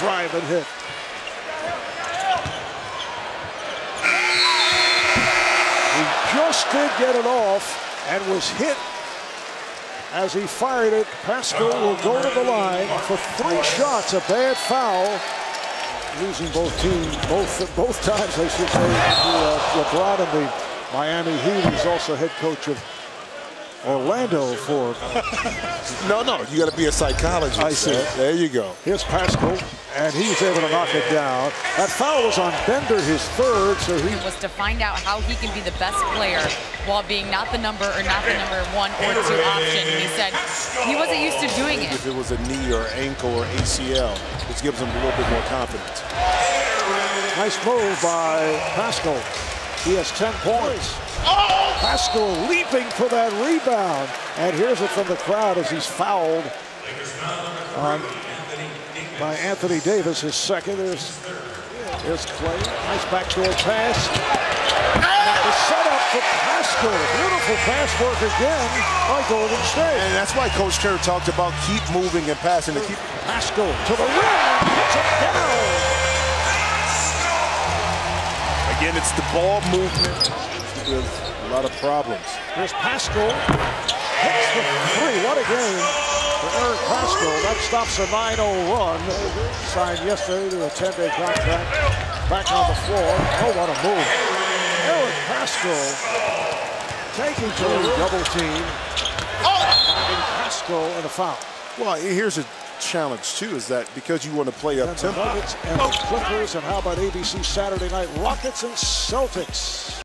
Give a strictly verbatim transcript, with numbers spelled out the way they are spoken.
drive and hit. He just did get it off and was hit as he fired it. Pascal will go to the line for three shots. A bad foul. Losing both teams, both both times, I should say, to uh, LeBron and the Miami Heat. He's also head coach of Orlando for. no, no, you got to be a psychologist. I see. Right? There you go. Here's Pascal, and he's able to knock it down. That foul was on Bender, his third, so he was to find out how he can be the best player while being not the number or not the number one or two option. He said he wasn't used to doing it. If it was a knee or ankle or A C L, which gives him a little bit more confidence. Nice move by Pascal. He has ten points. Oh! Pascal leaping for that rebound. And here's it from the crowd as he's fouled on, by Anthony Davis, his second. There's, there's Clay. Nice backdoor pass. The setup for Pascal. Beautiful pass work again by Golden State. And that's why Coach Kerr talked about keep moving and passing. To keep Pascal to the rim. Puts it down. Again, it's the ball movement with a lot of problems. Here's Pascal. Hits the three. What a game for Eric Pascal. That stops a nine oh run. Signed yesterday to a ten-day contract. Back on the floor. Oh, what a move. Eric Pascal taking to the double team. Finding Pascal in a foul. Well, here's a challenge too, is that because you want to play up tempo. Nuggets and the Clippers, and how about A B C Saturday night Rockets and Celtics?